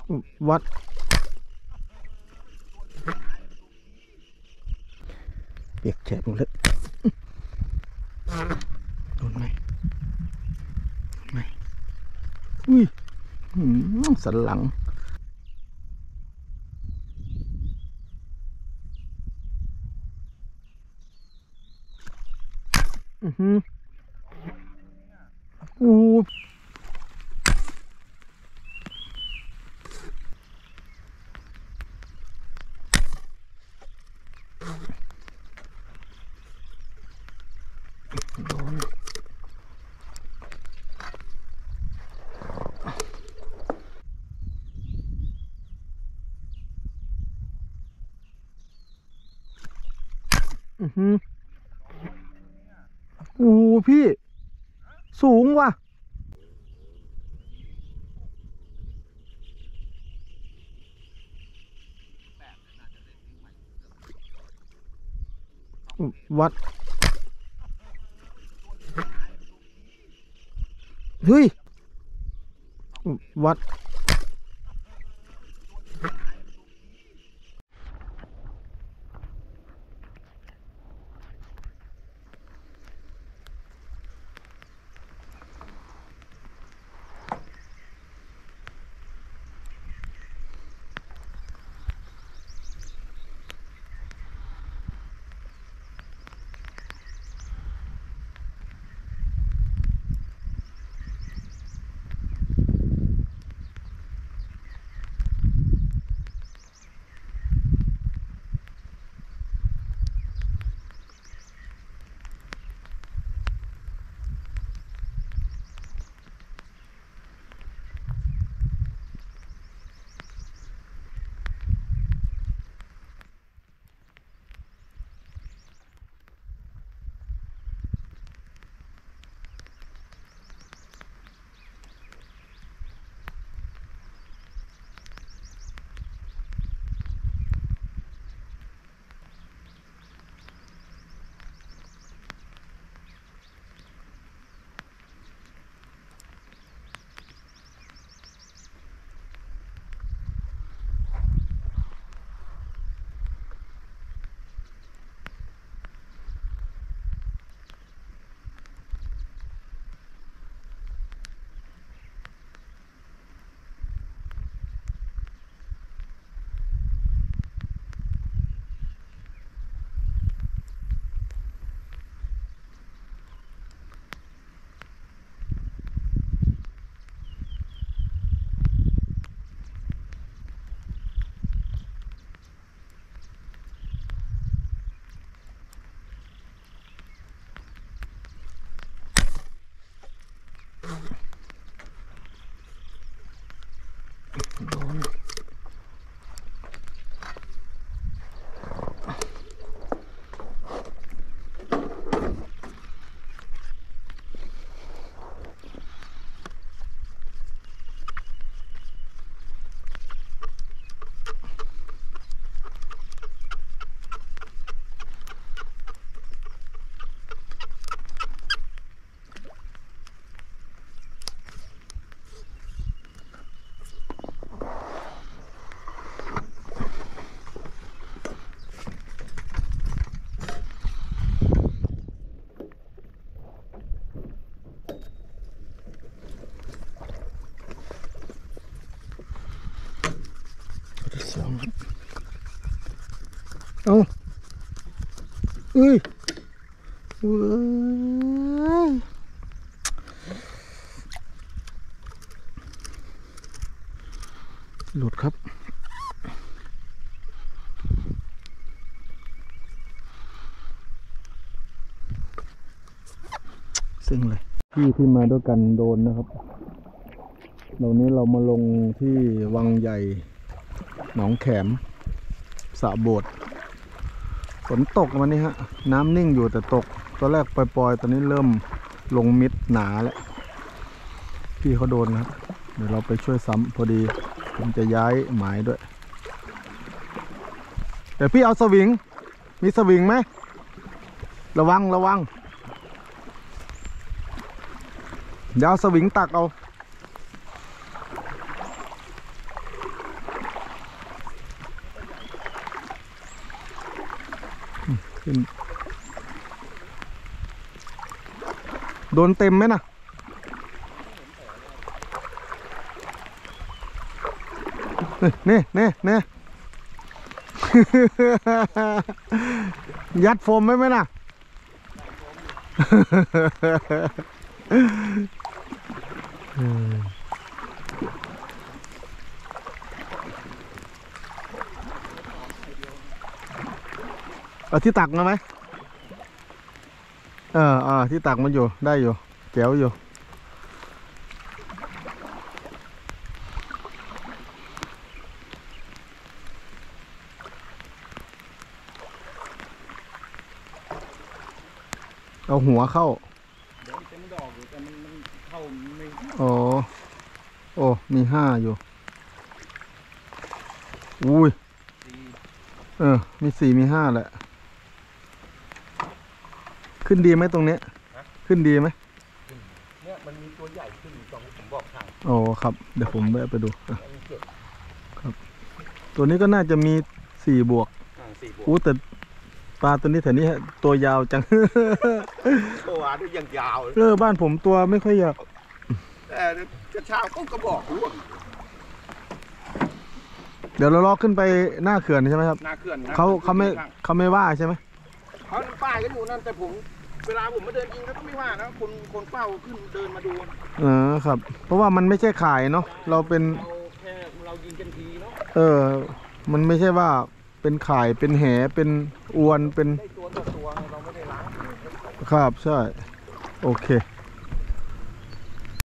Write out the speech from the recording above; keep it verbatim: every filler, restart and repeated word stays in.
วัดเปียกแฉะหมดเลยโดนไหมโดนไหมอุ้ยสันหลังอือหือโอ้โดนอือหือโอ้พี่สูงว่ะวัดเฮ้ยวัดโดนสองเอาเอ้ยเว้ยหลุดครับซึ่งเลยที่ที่มาด้วยกันโดนนะครับเหล่านี้เรามาลงที่วังใหญ่หนองแขมสระโบดฝนตกวันนี้ฮะน้ำนิ่งอยู่แต่ตกตอนแรกปล่อยๆตอนนี้เริ่มลงมิดหนาแล้วพี่เขาโดนครับเดี๋ยวเราไปช่วยซ้ำพอดีผมจะย้ายหมายด้วยแต่พี่เอาสวิงมีสวิงไหมระวังระวังเดี๋ยวเอาสวิงตักเอาขึ้นโดนเต็มไหมนะนี่นี่นี่ ยัดโฟมไหมไหมนะ เอาที่ตักมาไหมเอออ่าที่ตักมันอยู่ได้อยู่แจ๋วอยู่เอาหัวเข้าเดี๋ยวมันจะไม่ดอกอยู่แต่มันมันเข้าไม่โอ้โอ้มีห้าอยู่อุ้ยเออมีสี่มีห้าแหละขึ้นดีไหมตรงเนี้ยขึ้นดีไหมเนี่ยมันมีตัวใหญ่ขึ้นตรงที่ผมบอกทางโอ้ครับเดี๋ยวผมแวะไปดูครับตัวนี้ก็น่าจะมีสี่บวกอู้แต่ปลาตัวนี้แถวนี้ตัวยาวจังตัวนี่ยังยาวเออบ้านผมตัวไม่ค่อยยาวแต่กระชากก็กระบอกร่วงเดี๋ยวเราลอกขึ้นไปหน้าเขื่อนใช่ไหมครับหน้าเขื่อนเขาเขาไม่เขาไม่ว่าใช่ไหมเขาป้ายกันอยู่นั่นแต่ผมเวลาผมมาเดินยิงเขาก็ไม่ว่านะคนคนเฝ้าขึ้นเดินมาดูเออครับเพราะว่ามันไม่ใช่ขายเนาะเราเป็นเราแค่เรายิงกันทีเนาะเออมันไม่ใช่ว่าเป็นข่ายเป็นแหเป็นอวนเป็นตัวต่อตัวเราไม่ได้ล้างครับใช่โอเค